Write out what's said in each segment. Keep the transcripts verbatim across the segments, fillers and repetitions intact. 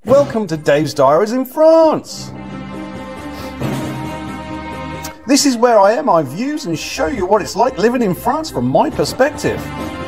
Welcome to Dave's Diaries in France. This is where I air my views and show you what it's like living in France from my perspective.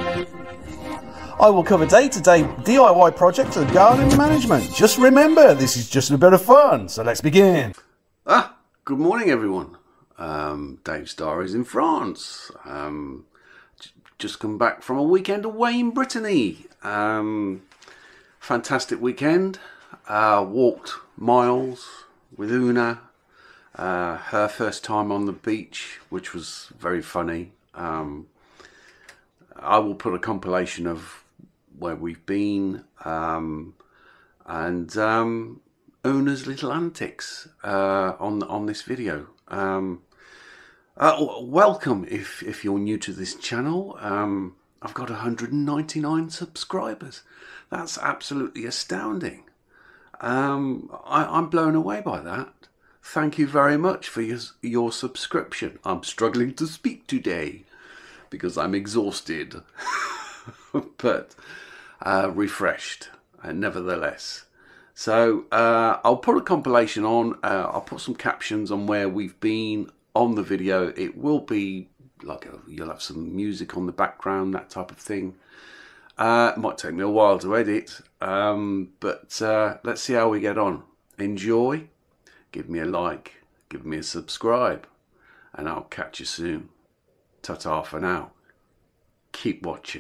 I will cover day-to-day D I Y projects and garden management. Just remember, this is just a bit of fun, so let's begin. Ah, good morning everyone. Um, Dave's Diaries in France. Um, just come back from a weekend away in Brittany. Um, fantastic weekend. Uh, walked miles with Una. Uh, her first time on the beach, which was very funny. Um, I will put a compilation of where we've been um, and um, Una's little antics uh, on on this video. Um, uh, welcome if if you're new to this channel. Um, I've got one hundred ninety-nine subscribers. That's absolutely astounding. Um, I, I'm blown away by that. Thank you very much for your, your subscription. I'm struggling to speak today because I'm exhausted, but uh, refreshed uh, nevertheless. So uh, I'll put a compilation on. Uh, I'll put some captions on where we've been on the video. It will be like a, you'll have some music on the background, that type of thing. Uh, it might take me a while to edit, um, but uh, let's see how we get on. Enjoy. Give me a like, give me a subscribe, and I'll catch you soon. Ta-ta for now. Keep watching.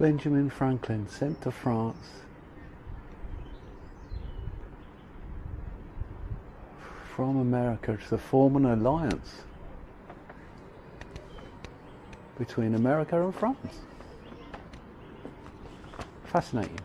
Benjamin Franklin sent to France from America to form an alliance between America and France. Fascinating.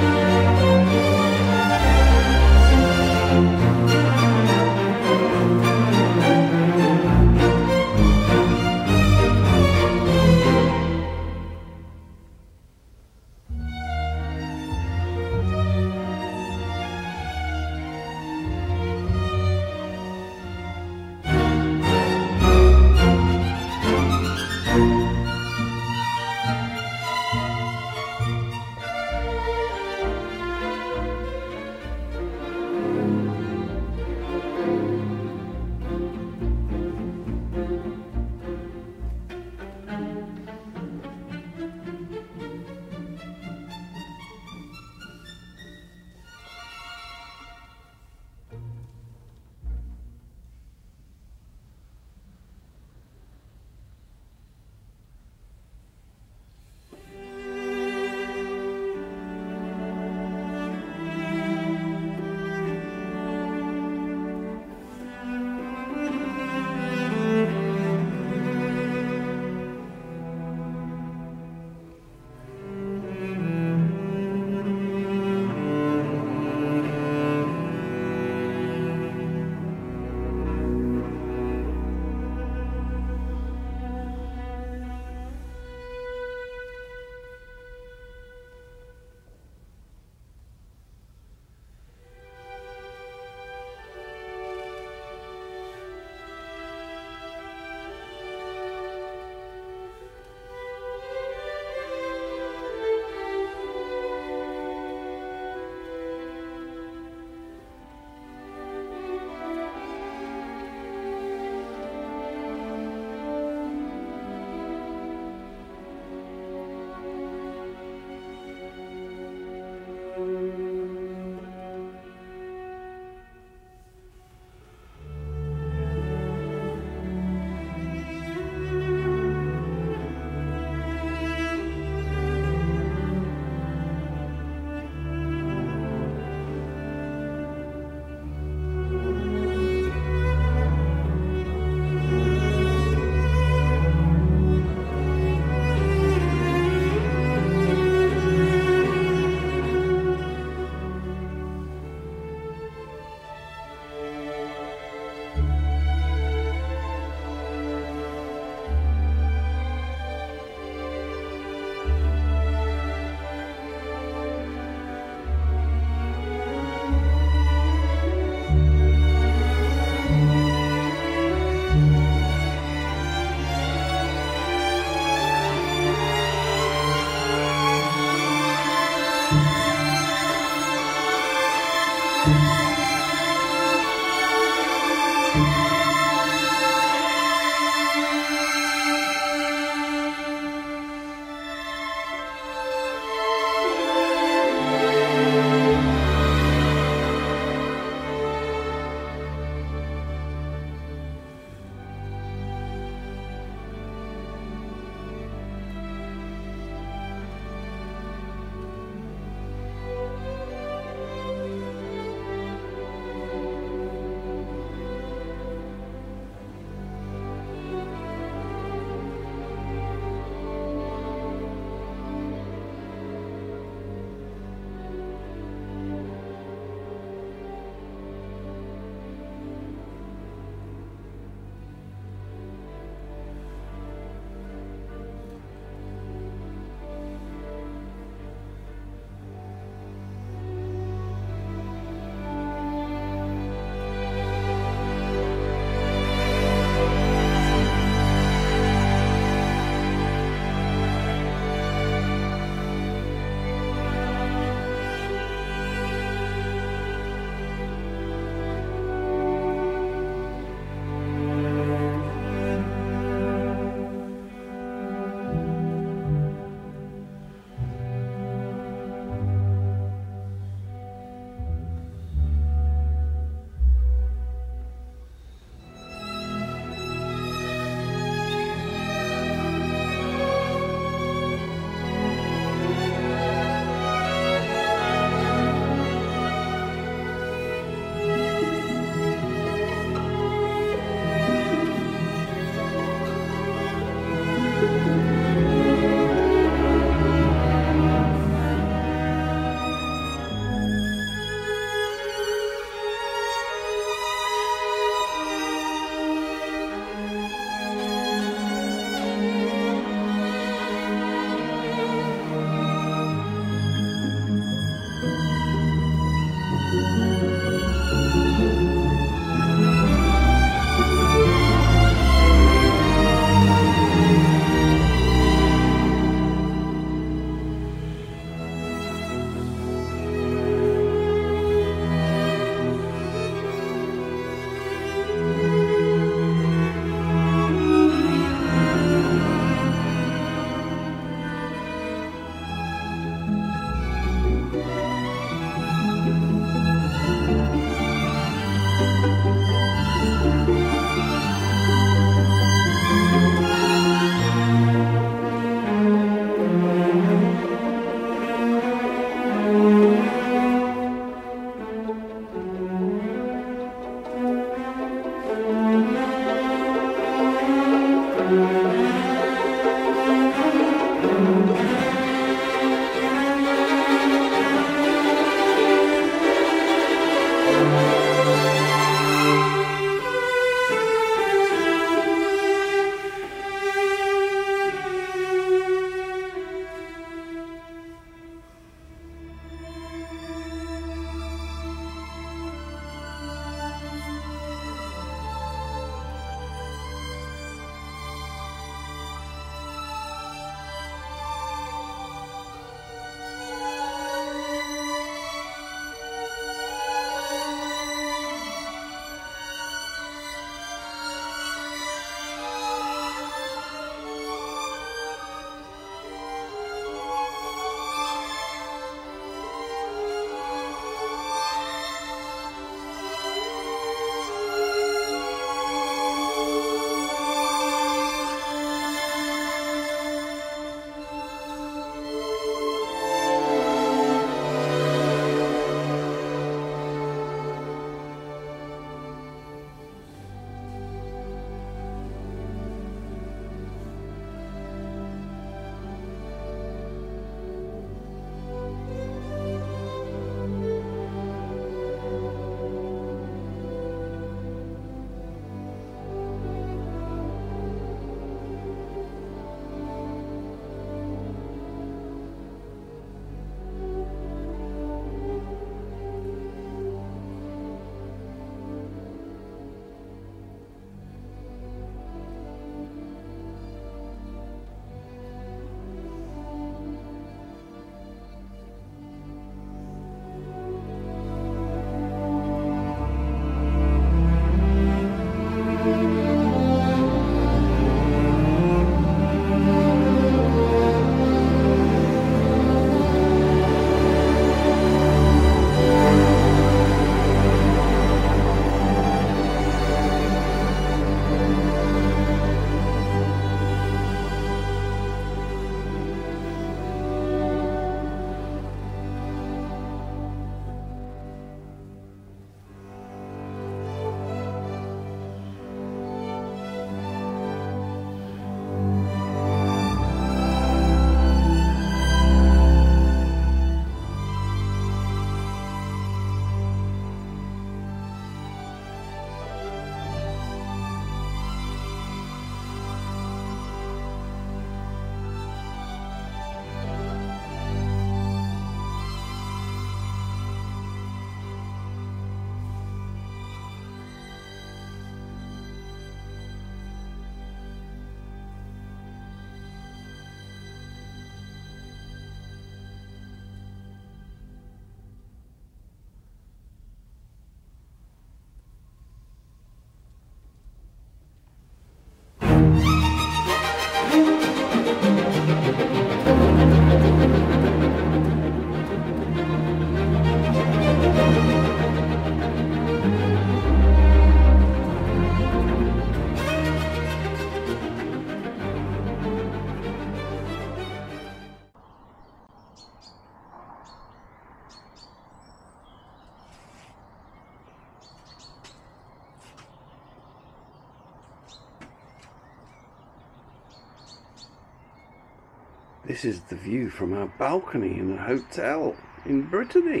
This is the view from our balcony in a hotel in Brittany.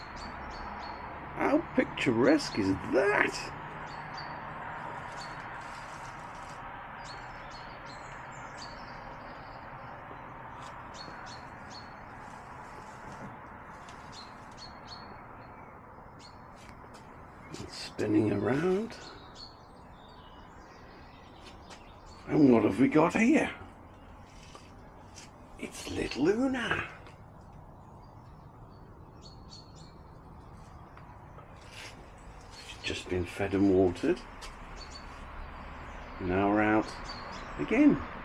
How picturesque is that? It's spinning around. And what have we got here? It's little Una. She's just been fed and watered. Now we're out again.